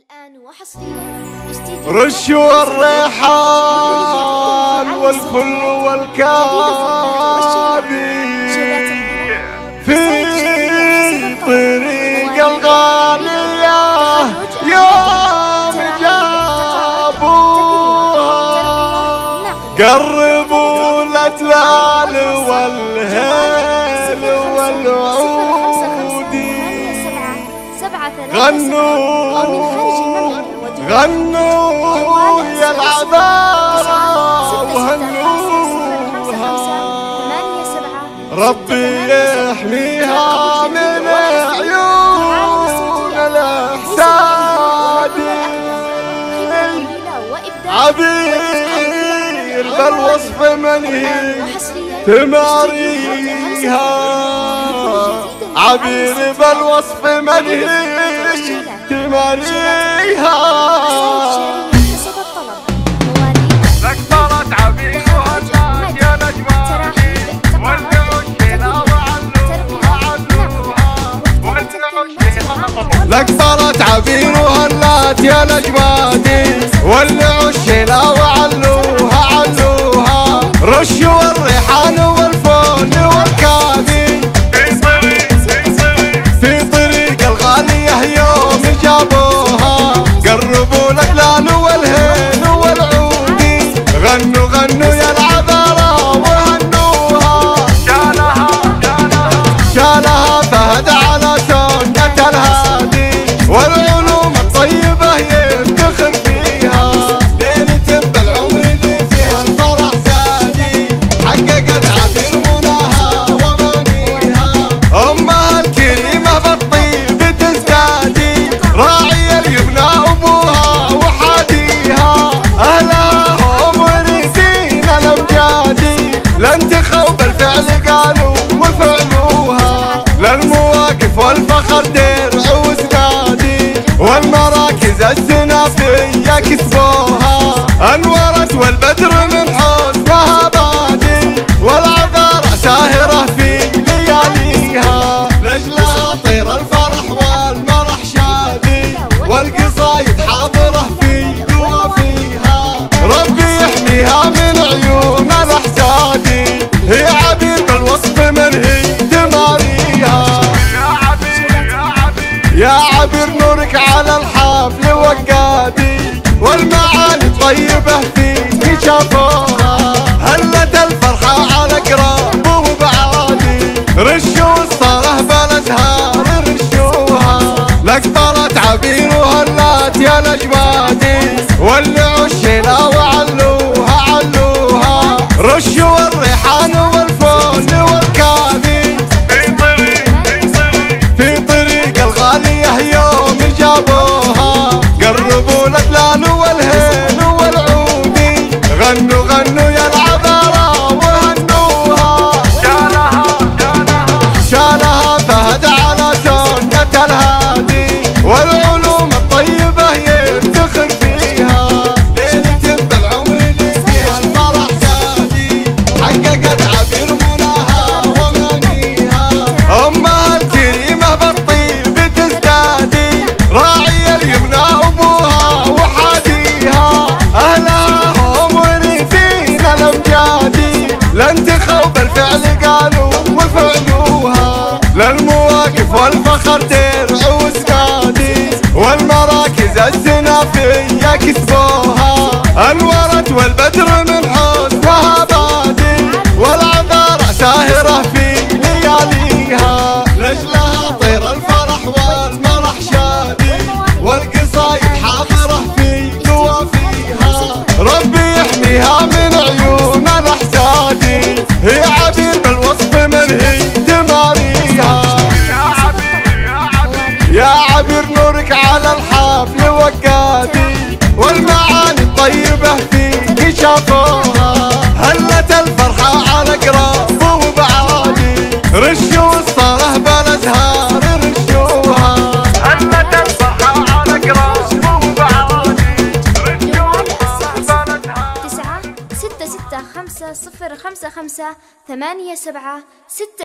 الآن وحصريا رش والريحان والفل والكافي في طريق الغالية يوم جابوها قربوا الأتلال والهيل والعودي غنوا يا العذارى وهنوها ربي يحميها من عيون الأحساد عبير بالوصف منهي تماريها عبير بالوصف منهي تماريها لك صارت عبير وهالناس يا نجماتي والعشينا وعلوها لك صارت عبير وهالناس يا نجماتي والعشينا وعلوها رش والريحان والفول والكافي في طريق الغالية يوم جابوها قربوا الأكلال والهيل والعودي غنوا يا العذارى وهنوها شالها فهد على سنة الهادي والعلوم الطيبة يفتخر فيها ليلة بالعمر اللي فيها الفرح زادي حققت عبير مناها ومنيها أمها الكريمة بالطيب تزدادي راعي اليمنى أبوها وحاديها أهلها هم ورثين الأمجادي لن تخوا بالفعل قالوا وفعلوها للمواقف والفخر درع وسنادي والمراكز السنافية كسبوها أنورت والبدر من حسنها بادي والعذارى ساهرة في لياليها لجلها طير الفرح والمرح شادي والقصايد حاضرة في دوافيها ربي يحميها من عيون الأحسادي هي عبير بالوصف منهي تماريها يا عبير نورك على الحفل وقادي والمعاني الطيبة فيك شافوها هلت الفرحة على قراب وبعادي رشوا الصلاة بالأزهار رشوها لك طلت عبير وهلات يا نجماتي واللي عشينا وعلوها رشوا الريحان والفول والكافي في طريق الغالية يوم جابوها قربوا الأكلال والهيل والعودي غنوا يا العذارى وهنوها شالها فهد على سنة الهادي والعلوم الطيبة يفتخر فيها ليلة بالعمر اللي فيها الفرح زادي حققت عبير مناها ومنيها أمها الكريمة بالطيب تزدادي راعي اليمنى أبوها وحاديها أهلها هم ورثين الأمجادي لن تخوا بالفعل قالوا وفعلوها للمواقف والفخر درع وسنادي والمراكز السنافية كسبوها أنورت والبدر من حسنها بادي والعذارى ساهرة في لياليها لجلها طير الفرح والمرح شادي والقصايد حاضرة في دوافيها ربي يحميها من عيون الأحسادي هي عبير بالوصف منهي تماريها يا عبير نورك على الحفل وقادي والمعاني الطيبة فيك شافوها هلت الفرحة على قراب وبعادي رشوا الصلاة بالأزهار رشوها هلت الفرحة على قراب وبعادي رشوا الصلاة بالأزهار 9 6 6 5 0 5 5 8 7 6